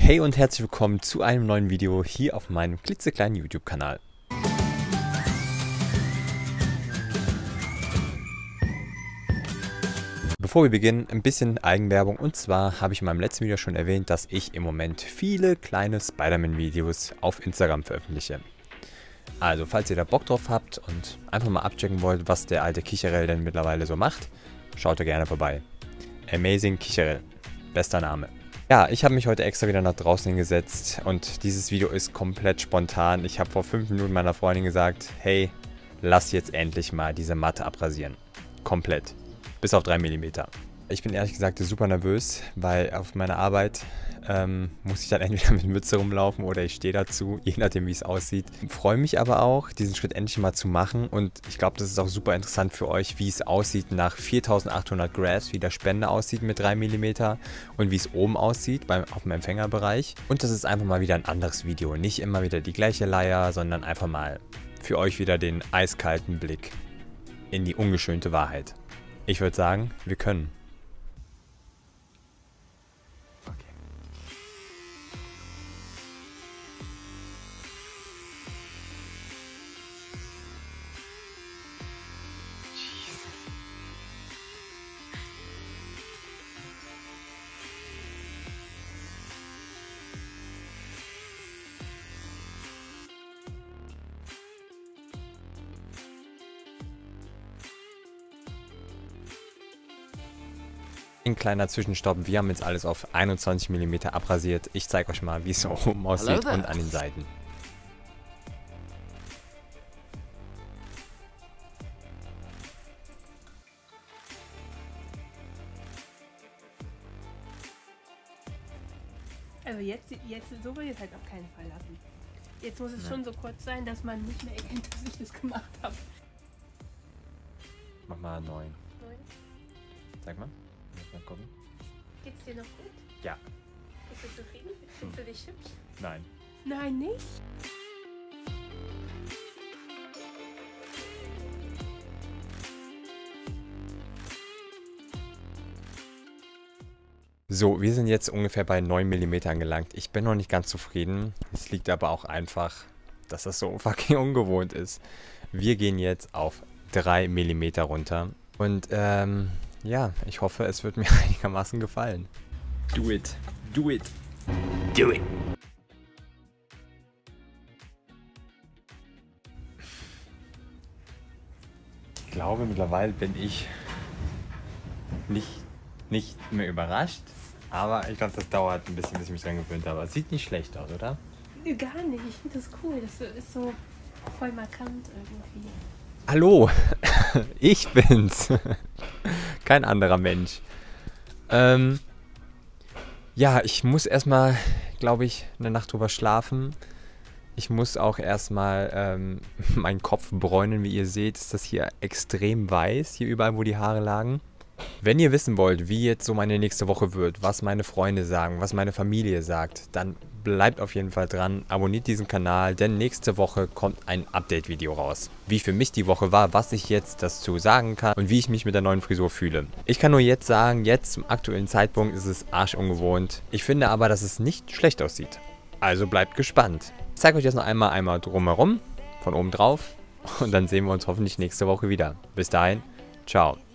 Hey und herzlich willkommen zu einem neuen Video hier auf meinem klitzekleinen YouTube-Kanal. Bevor wir beginnen, ein bisschen Eigenwerbung, und zwar habe ich in meinem letzten Video schon erwähnt, dass ich im Moment viele kleine Spider-Man-Videos auf Instagram veröffentliche. Also falls ihr da Bock drauf habt und einfach mal abchecken wollt, was der alte Kicherell denn mittlerweile so macht, schaut da gerne vorbei. Amazing Kicherell, bester Name. Ja, ich habe mich heute extra wieder nach draußen hingesetzt und dieses Video ist komplett spontan. Ich habe vor 5 Minuten meiner Freundin gesagt, hey, lass jetzt endlich mal diese Matte abrasieren. Komplett. Bis auf 3 mm. Ich bin ehrlich gesagt super nervös, weil auf meiner Arbeit muss ich dann entweder mit Mütze rumlaufen oder ich stehe dazu, je nachdem wie es aussieht. Freue mich aber auch, diesen Schritt endlich mal zu machen, und ich glaube, das ist auch super interessant für euch, wie es aussieht nach 4800 Grafs, wie der Spender aussieht mit 3 mm und wie es oben aussieht auf dem Empfängerbereich. Und das ist einfach mal wieder ein anderes Video, nicht immer wieder die gleiche Leier, sondern einfach mal für euch wieder den eiskalten Blick in die ungeschönte Wahrheit. Ich würde sagen, wir können. Ein kleiner Zwischenstopp, wir haben jetzt alles auf 21 mm abrasiert. Ich zeige euch mal, wie es oben aussieht und an den Seiten. Also jetzt so will ich es halt auf keinen Fall lassen. Jetzt muss es schon so kurz sein, dass man nicht mehr erkennt, dass ich das gemacht habe. Mach mal 9. 9. Sag mal. Mal gucken. Geht's dir noch gut? Ja. Bist du zufrieden? Findest du dich hübsch? Nein. Nein, nicht? So, wir sind jetzt ungefähr bei 9 mm angelangt. Ich bin noch nicht ganz zufrieden. Es liegt aber auch einfach, dass das so fucking ungewohnt ist. Wir gehen jetzt auf 3 mm runter. Und ja, ich hoffe, es wird mir einigermaßen gefallen. Do it. Do it. Do it. Ich glaube, mittlerweile bin ich nicht mehr überrascht. Aber ich glaube, das dauert ein bisschen, bis ich mich dran gewöhnt habe. Es sieht nicht schlecht aus, oder? Gar nicht. Ich finde das cool. Das ist so voll markant irgendwie. Hallo, ich bin's. Kein anderer Mensch. Ja, ich muss erstmal, glaube ich, eine Nacht drüber schlafen. Ich muss auch erstmal meinen Kopf bräunen. Wie ihr seht, ist das hier extrem weiß, hier überall, wo die Haare lagen. Wenn ihr wissen wollt, wie jetzt so meine nächste Woche wird, was meine Freunde sagen, was meine Familie sagt, dann bleibt auf jeden Fall dran, abonniert diesen Kanal, denn nächste Woche kommt ein Update-Video raus. Wie für mich die Woche war, was ich jetzt dazu sagen kann und wie ich mich mit der neuen Frisur fühle. Ich kann nur jetzt sagen, jetzt zum aktuellen Zeitpunkt ist es arschungewohnt. Ich finde aber, dass es nicht schlecht aussieht. Also bleibt gespannt. Ich zeige euch jetzt noch einmal drumherum, von oben drauf, und dann sehen wir uns hoffentlich nächste Woche wieder. Bis dahin, ciao.